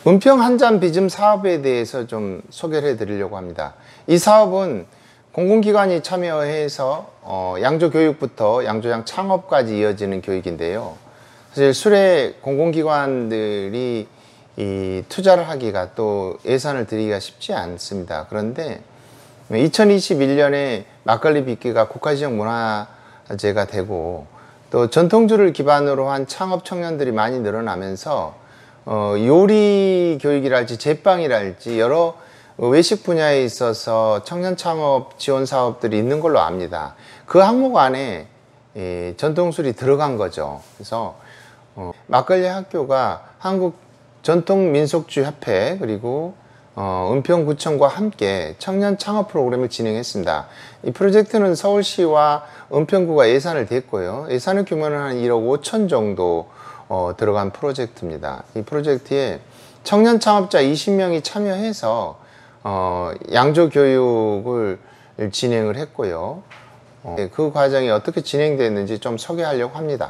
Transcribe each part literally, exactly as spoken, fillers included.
은평 한잔 빚음 사업에 대해서 좀 소개를 해드리려고 합니다. 이 사업은 공공기관이 참여해서 어, 양조 교육부터 양조장 창업까지 이어지는 교육인데요. 사실 수레 공공기관들이 이 투자를 하기가 또 예산을 들이기가 쉽지 않습니다. 그런데 이천이십일 년에 막걸리 빚기가 국가지정 문화재가 되고 또 전통주를 기반으로 한 창업 청년들이 많이 늘어나면서 어, 요리 교육이랄지 제빵이랄지 여러 외식 분야에 있어서 청년 창업 지원 사업들이 있는 걸로 압니다. 그 항목 안에 예, 전통술이 들어간 거죠. 그래서 어, 막걸리 학교가 한국 전통민속주 협회 그리고 어, 은평구청과 함께 청년 창업 프로그램을 진행했습니다. 이 프로젝트는 서울시와 은평구가 예산을 댔고요. 예산의 규모는 한 일억 오천 정도 어, 들어간 프로젝트입니다. 이 프로젝트에 청년 창업자 이십 명이 참여해서 어, 양조 교육을 진행을 했고요. 어, 그 과정이 어떻게 진행됐는지 좀 소개하려고 합니다.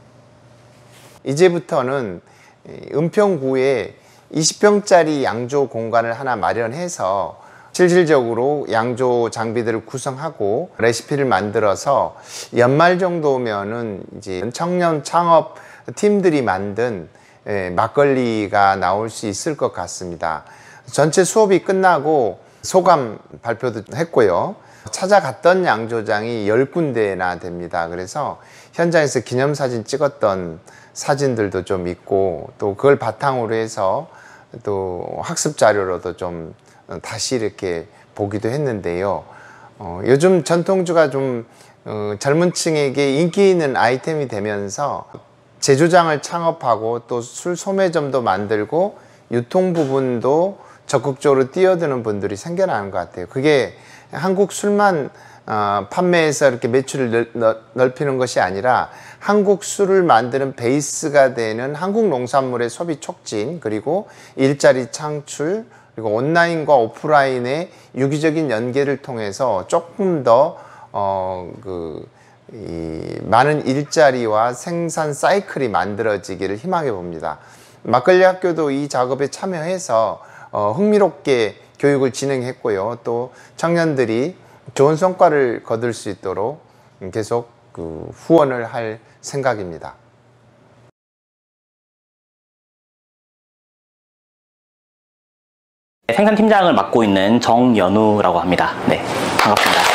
이제부터는 은평구에 이십 평짜리 양조 공간을 하나 마련해서 실질적으로 양조 장비들을 구성하고 레시피를 만들어서 연말 정도면은 이제 청년 창업 팀들이 만든 막걸리가 나올 수 있을 것 같습니다. 전체 수업이 끝나고 소감 발표도 했고요. 찾아갔던 양조장이 열 군데나 됩니다. 그래서 현장에서 기념사진 찍었던 사진들도 좀 있고 또 그걸 바탕으로 해서 또 학습 자료로도 좀 다시 이렇게 보기도 했는데요. 어, 요즘 전통주가 좀 어, 젊은 층에게 인기 있는 아이템이 되면서 제조장을 창업하고 또 술 소매점도 만들고 유통 부분도 적극적으로 뛰어드는 분들이 생겨나는 것 같아요. 그게 한국 술만 어, 판매해서 이렇게 매출을 넓, 넓히는 것이 아니라 한국 술을 만드는 베이스가 되는 한국 농산물의 소비 촉진 그리고 일자리 창출 그리고 온라인과 오프라인의 유기적인 연계를 통해서 조금 더 어, 그, 이 많은 일자리와 생산 사이클이 만들어지기를 희망해 봅니다. 막걸리 학교도 이 작업에 참여해서 어, 흥미롭게 교육을 진행했고요. 또 청년들이 좋은 성과를 거둘 수 있도록 계속 그 후원을 할 생각입니다. 생산팀장을 맡고 있는 정연우라고 합니다. 네, 반갑습니다.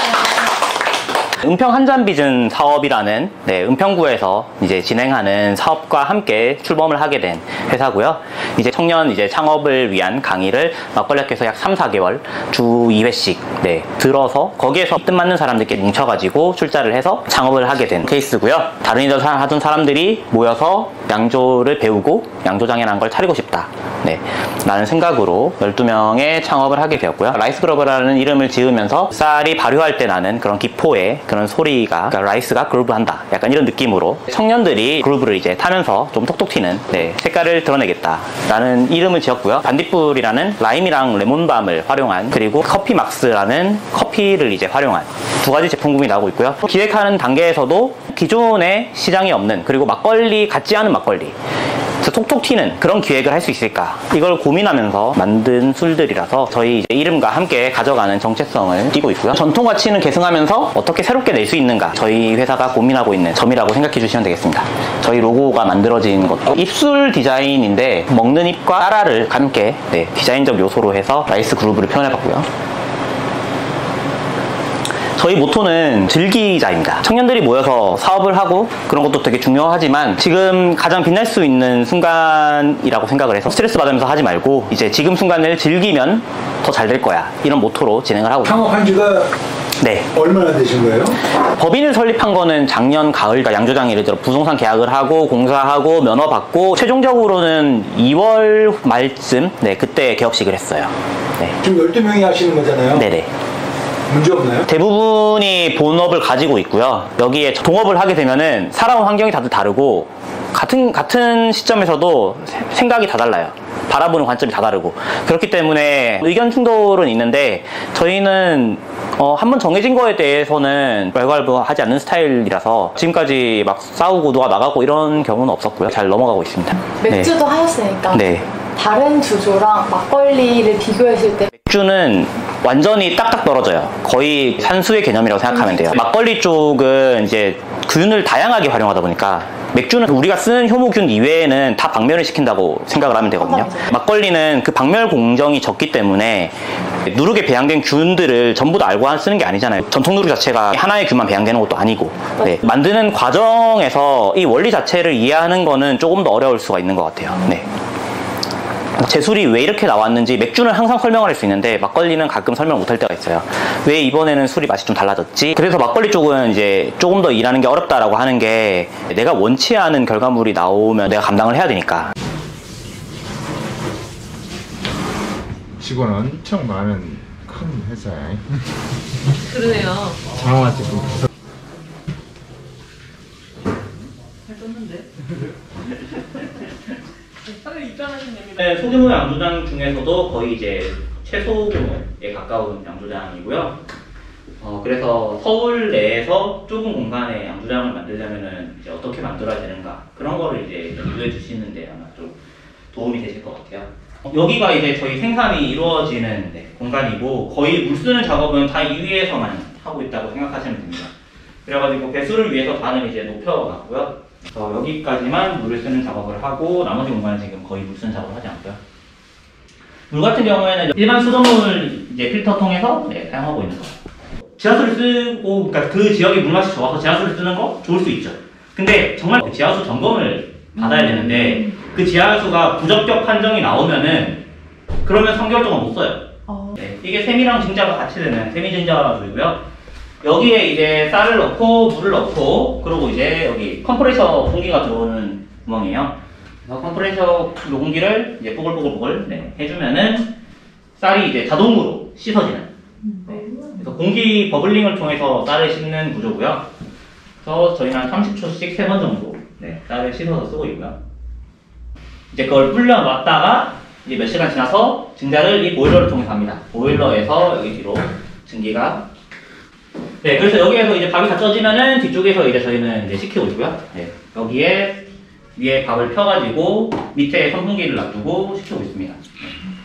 은평 한잔 빚은 사업이라는 네, 은평구에서 이제 진행하는 사업과 함께 출범을 하게 된 회사고요. 이제 청년 이제 창업을 위한 강의를 막걸리 학교에서 약 삼, 사 개월 주 이 회씩 네, 들어서 거기에서 뜻맞는 사람들께 뭉쳐가지고 출자를 해서 창업을 하게 된 케이스고요. 다른 일을 하던 사람들이 모여서 양조를 배우고 양조장이라는 걸 차리고 싶다. 네, 라는 생각으로 열두 명의 창업을 하게 되었고요. 라이스 그루브라는 이름을 지으면서 쌀이 발효할 때 나는 그런 기포의 그런 소리가 그러니까 라이스가 그루브한다 약간 이런 느낌으로 청년들이 그루브를 이제 타면서 좀 톡톡 튀는 네, 색깔을 드러내겠다 라는 이름을 지었고요. 반딧불이라는 라임이랑 레몬밤을 활용한 그리고 커피막스라는 커피를 이제 활용한 두 가지 제품군이 나오고 있고요. 기획하는 단계에서도 기존에 시장이 없는 그리고 막걸리 같지 않은 막걸리 톡톡 튀는 그런 기획을 할 수 있을까 이걸 고민하면서 만든 술들이라서 저희 이제 이름과 함께 가져가는 정체성을 띠고 있고요. 전통 가치는 계승하면서 어떻게 새롭게 낼 수 있는가 저희 회사가 고민하고 있는 점이라고 생각해 주시면 되겠습니다. 저희 로고가 만들어진 것도 입술 디자인인데 먹는 입과 따라를 함께 네, 디자인적 요소로 해서 라이스 그루브를 표현해 봤고요. 저희 모토는 즐기자입니다. 청년들이 모여서 사업을 하고 그런 것도 되게 중요하지만 지금 가장 빛날 수 있는 순간이라고 생각을 해서 스트레스 받으면서 하지 말고 이제 지금 순간을 즐기면 더 잘 될 거야 이런 모토로 진행을 하고 창업한 지가 네. 얼마나 되신 거예요? 법인을 설립한 거는 작년 가을, 그러니까 양조장 예를 들어 부동산 계약을 하고 공사하고 면허 받고 최종적으로는 이월 말쯤 네 그때 개업식을 했어요. 네. 지금 열두 명이 하시는 거잖아요? 네네. 문제 없나요? 대부분이 본업을 가지고 있고요. 여기에 동업을 하게 되면은 살아온 환경이 다들 다르고 같은 같은 시점에서도 생각이 다 달라요. 바라보는 관점이 다 다르고 그렇기 때문에 의견 충돌은 있는데 저희는 어, 한번 정해진 거에 대해서는 왈가왈부하지 않는 스타일이라서 지금까지 막 싸우고 누가 나가고 이런 경우는 없었고요. 잘 넘어가고 있습니다. 맥주도 네. 하셨으니까 네. 다른 주조랑 막걸리를 비교했을 때 맥주는 완전히 딱딱 떨어져요. 거의 산수의 개념이라고 생각하면 돼요. 막걸리 쪽은 이제 균을 다양하게 활용하다 보니까 맥주는 우리가 쓰는 효모균 이외에는 다 박멸을 시킨다고 생각을 하면 되거든요. 막걸리는 그 박멸 공정이 적기 때문에 누룩에 배양된 균들을 전부 다 알고 쓰는 게 아니잖아요. 전통 누룩 자체가 하나의 균만 배양되는 것도 아니고 네. 만드는 과정에서 이 원리 자체를 이해하는 거는 조금 더 어려울 수가 있는 것 같아요. 네. 제술이 왜 이렇게 나왔는지 맥주는 항상 설명을 할 수 있는데 막걸리는 가끔 설명 못할 때가 있어요. 왜 이번에는 술이 맛이 좀 달라졌지? 그래서 막걸리 쪽은 이제 조금 더 일하는 게 어렵다라고 하는 게 내가 원치 않은 결과물이 나오면 내가 감당을 해야 되니까. 직원 엄청 많은 큰 회사야. 그러네요. 장화한테 좀 네, 소규모 양조장 중에서도 거의 이제 최소 규모에 가까운 양조장이고요. 어, 그래서 서울 내에서 좁은 공간에 양조장을 만들려면은 이제 어떻게 만들어야 되는가 그런 거를 이제 연구해 주시는데 아마 좀 도움이 되실 것 같아요. 어, 여기가 이제 저희 생산이 이루어지는 네, 공간이고 거의 물 쓰는 작업은 다 이 위에서만 하고 있다고 생각하시면 됩니다. 그래가지고 배수를 위해서 반을 이제 높여놨고요. 그래서 여기까지만 물을 쓰는 작업을 하고 나머지 공간은 지금 거의 물 쓰는 작업을 하지 않고요. 물 같은 경우에는 일반 수돗물 이제 필터 통해서 네, 사용하고 있는 거예요. 지하수를 쓰고, 그러니까 그 지역의 물맛이 좋아서 지하수를 쓰는 거 좋을 수 있죠. 근데 정말 지하수 점검을 받아야 되는데 그 지하수가 부적격 판정이 나오면은 그러면 삼 개월 동안 못 써요. 네, 이게 세미랑 증자가 같이 되는 세미증자수이고요. 여기에 이제 쌀을 넣고 물을 넣고 그리고 이제 여기 컴프레셔 공기가 들어오는 구멍이에요. 그래서 컴프레셔 공기를 이제 뽀글뽀글뽀글 네, 해주면은 쌀이 이제 자동으로 씻어지는. 네. 그래서 공기 버블링을 통해서 쌀을 씻는 구조고요. 그래서 저희는 한 삼십 초씩 세 번 정도 네, 쌀을 씻어서 쓰고 있고요. 이제 그걸 불려놨다가 이제 몇 시간 지나서 증자를 이 보일러를 통해서 합니다. 보일러에서 여기 뒤로 증기가 네, 그래서 여기에서 이제 밥이 다 쪄지면은 뒤쪽에서 이제 저희는 이제 식히고 있고요. 네, 여기에 위에 밥을 펴가지고 밑에 선풍기를 놔두고 식히고 있습니다. 네.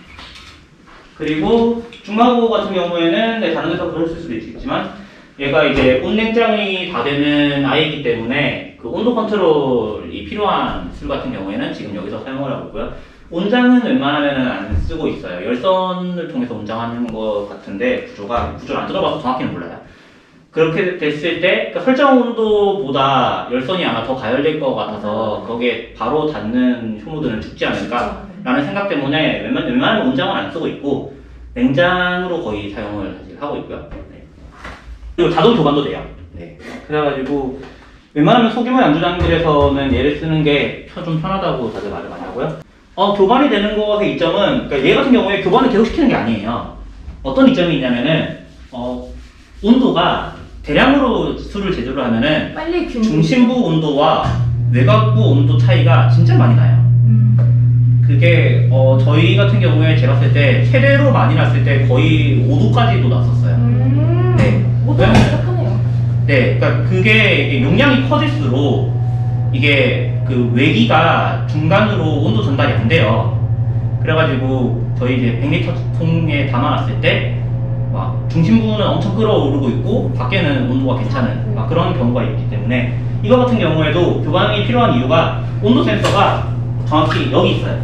그리고 중마고 같은 경우에는 네, 다른 데서 그럴 수도 있지만 얘가 이제 온냉장이 다 되는 아이이기 때문에 그 온도 컨트롤이 필요한 술 같은 경우에는 지금 여기서 사용을 하고 있고요. 온장은 웬만하면 안 쓰고 있어요. 열선을 통해서 온장하는 것 같은데 구조가 구조를 안 들어봐서 정확히는 몰라요. 그렇게 됐을 때 그러니까 설정 온도보다 열선이 아마 더 가열될 것 같아서 거기에 바로 닿는 효모들은 죽지 않을까 라는 생각 때문에 웬만, 웬만하면 온장은 안 쓰고 있고 냉장으로 거의 사용을 사실 하고 있고요. 네. 그리고 자동 교반도 돼요. 네. 그래가지고 웬만하면 소규모 양조장들에서는 얘를 쓰는 게 좀 편하다고 다들 말을 많이 하고요. 어, 교반이 되는 것의 이점은 그러니까 얘 같은 경우에 교반을 계속 시키는 게 아니에요. 어떤 이점이 있냐면은 어, 온도가 대량으로 술을 제조를 하면은 빨리 균 중심부 온도와 외곽부 온도 차이가 진짜 많이 나요. 음. 그게 어, 저희 같은 경우에 제가 봤을 때 최대로 많이 났을 때 거의 오 도까지도 났었어요. 음. 네. 오 도면 시작하네요. 네, 그러니까 그게 이게 용량이 커질수록 이게 그 외기가 중간으로 온도 전달이 안 돼요. 그래가지고 저희 이제 백 리터 통에 담아놨을 때 막 중심부는 엄청 끓어오르고 있고 밖에는 온도가 괜찮은 막 그런 경우가 있기 때문에 이거 같은 경우에도 교반이 필요한 이유가 온도 센서가 정확히 여기 있어요.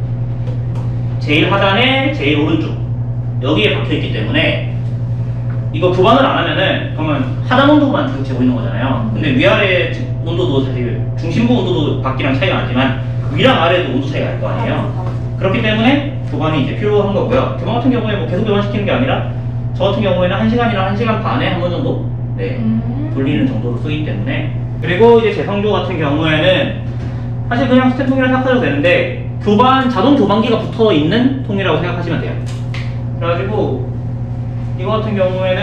제일 하단에 제일 오른쪽 여기에 박혀있기 때문에 이거 교반을 안 하면은 그러면 하단 온도만 계속 재고 있는 거잖아요. 근데 위아래 온도도 사실 중심부 온도도 밖이랑 차이가 나지만 위랑 아래도 온도 차이가 날 거 아니에요. 그렇기 때문에 교반이 이제 필요한 거고요. 교반 같은 경우에 뭐 계속 교반시키는 게 아니라 저 같은 경우에는 한 시간이나 한 시간 반에 한 번 정도 네, 음. 돌리는 정도로 쓰기 때문에 그리고 이제 제성조 같은 경우에는 사실 그냥 스텐통이라 생각하셔도 되는데 교반, 자동 교반기가 붙어 있는 통이라고 생각하시면 돼요. 그래가지고 이거 같은 경우에는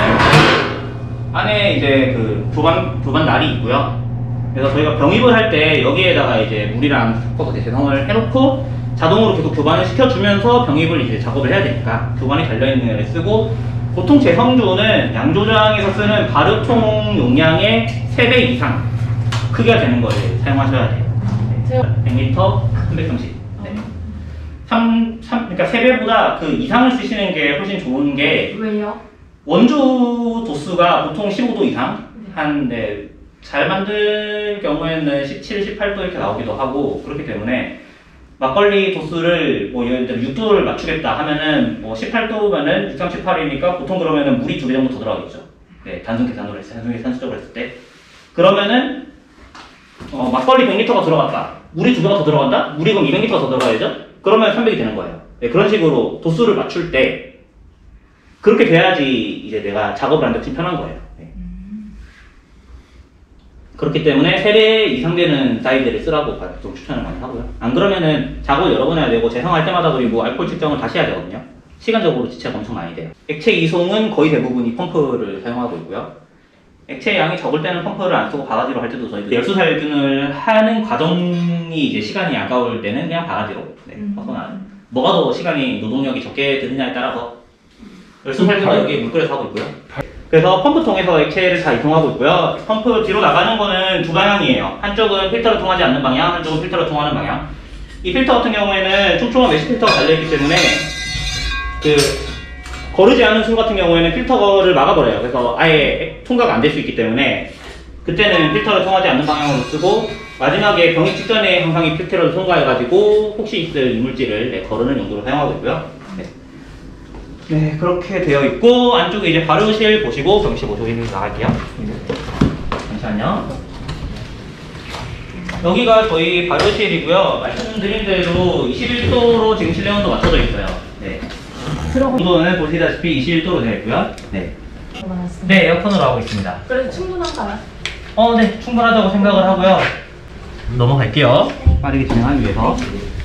안에 이제 그 교반, 교반 날이 있고요. 그래서 저희가 병입을 할 때 여기에다가 이제 물이랑 섞어서 재성을 해놓고 자동으로 계속 교반을 시켜주면서 병입을 이제 작업을 해야 되니까 교반이 달려있는 애를 쓰고 보통 제성조는 양조장에서 쓰는 발효통 용량의 세 배 이상 크기가 되는 거를 사용하셔야 돼요. 네. 백 리터 삼백삼십. 네. 삼, 삼, 그러니까 세 배보다 그 이상을 쓰시는 게 훨씬 좋은 게 왜요? 원주 도수가 보통 십오 도 이상 한 네, 잘 만들 경우에는 십칠, 십팔 도 이렇게 나오기도 하고 그렇기 때문에 막걸리 도수를 뭐 예를 들어 육 도를 맞추겠다 하면은 뭐 십팔 도면은 육, 삼, 십팔이니까 보통 그러면은 물이 두 배 정도 더 들어가겠죠. 네, 단순 계산으로 했을 때, 단순 계산수적으로 했을 때. 그러면은 어, 막걸리 백 리터가 들어갔다. 물이 두 배가 더 들어간다? 물이 그럼 이백 리터가 더 들어가야죠? 그러면 삼백이 되는 거예요. 네, 그런 식으로 도수를 맞출 때 그렇게 돼야지 이제 내가 작업을 하는데 좀 편한 거예요. 네. 그렇기 때문에 세 배 이상 되는 사이즈를 쓰라고 좀 추천을 많이 하고요. 안 그러면은 작업을 여러 번 해야 되고 재성할 때마다 그리고 알코올 측정을 다시 해야 되거든요. 시간적으로 지체가 엄청 많이 돼요. 액체 이송은 거의 대부분이 펌프를 사용하고 있고요. 액체 양이 적을 때는 펌프를 안 쓰고 바가지로 할 때도 저희 열수살균을 하는 과정이 이제 시간이 아까울 때는 그냥 바가지로 네, 벗어나는. 뭐가 더 시간이 노동력이 적게 드느냐에 따라서 열수살균은 여기 물 끓여서 하고 있고요. 그래서 펌프통에서 액체를 다 이송하고 있고요. 펌프 뒤로 나가는 거는 두 방향이에요. 한쪽은 필터를 통하지 않는 방향, 한쪽은 필터를 통하는 방향. 이 필터 같은 경우에는 촘촘한 메쉬 필터가 달려있기 때문에 그 거르지 않은 술 같은 경우에는 필터를 막아버려요. 그래서 아예 통과가 안 될 수 있기 때문에 그때는 필터를 통하지 않는 방향으로 쓰고 마지막에 병입 직전에 항상 이 필터를 통과해가지고 혹시 있을 이물질을 네, 거르는 용도로 사용하고 있고요. 네. 네, 그렇게 되어 있고 안쪽에 이제 발효실 보시고 병실 보시고 나갈게요. 잠시만요. 여기가 저희 발효실이고요. 말씀드린 대로 이십일 도로 지금 실내 온도 맞춰져 있어요. 네. 온도는 보시다시피 이십일 도로 되어 있고요. 네. 네, 에어컨으로 하고 있습니다. 그래도 충분한가요? 어, 네, 충분하다고 생각을 하고요. 넘어갈게요. 빠르게 진행하기 위해서.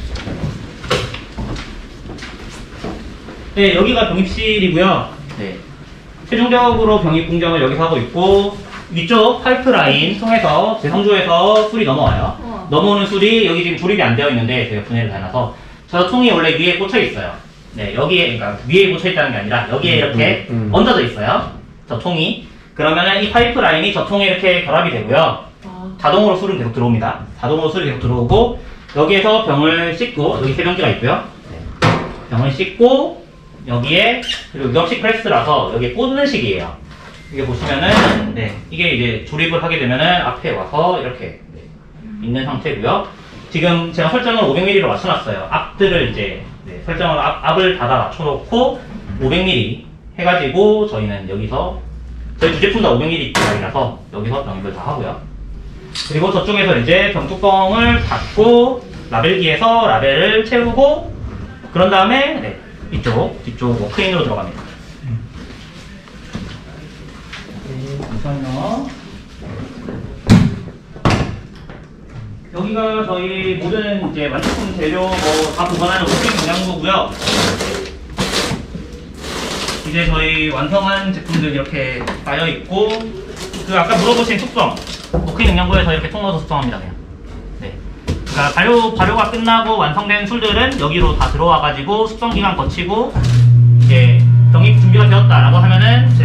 네, 여기가 병입실이고요. 네. 최종적으로 병입 공정을 여기서 하고 있고, 위쪽 파이프라인 통해서 제 성조에서 술이 넘어와요. 어. 넘어오는 술이 여기 지금 조립이 안 되어 있는데 제가 분해를 해놔서 저 통이 원래 위에 꽂혀 있어요. 네, 여기에, 그러니까 위에 꽂혀 있다는 게 아니라 여기에 음, 이렇게 음, 음. 얹어져 있어요. 저 통이. 그러면은 이 파이프라인이 저 통에 이렇게 결합이 되고요. 아. 자동으로 술은 계속 들어옵니다. 자동으로 술이 계속 들어오고, 여기에서 병을 씻고, 여기 세 병기가 있고요. 네. 병을 씻고, 여기에, 그리고 유압식 프레스라서 여기에 꽂는 식이에요. 이게 보시면은, 네, 이게 이제 조립을 하게 되면은 앞에 와서 이렇게 네, 있는 상태고요. 지금 제가 설정을 오백 밀리리터로 맞춰놨어요. 앞들을 이제, 네, 설정을 앞, 앞을 닫아 맞춰놓고 오백 밀리리터 해가지고 저희는 여기서, 저희 두 제품 다 오백 밀리리터짜리라서 여기서 병입을 다 하고요. 그리고 저쪽에서 이제 병뚜껑을 닫고 라벨기에서 라벨을 채우고, 그런 다음에, 네, 이쪽, 뒤쪽 워크인으로 들어갑니다. 잠시만요. 여기가 저희 모든 이제 완제품 재료 뭐 다 보관하는 워크인 냉장고고요. 이제 저희 완성한 제품들 이렇게 쌓여 있고, 그 아까 물어보신 숙성, 워크인 냉장고에서 이렇게 통 넣어서 숙성합니다. 그냥. 네. 그러니까 발효 발효가 끝나고 완성된 술들은 여기로 다 들어와가지고 숙성 기간 거치고 이제 병입 준비가 되었다라고 하면은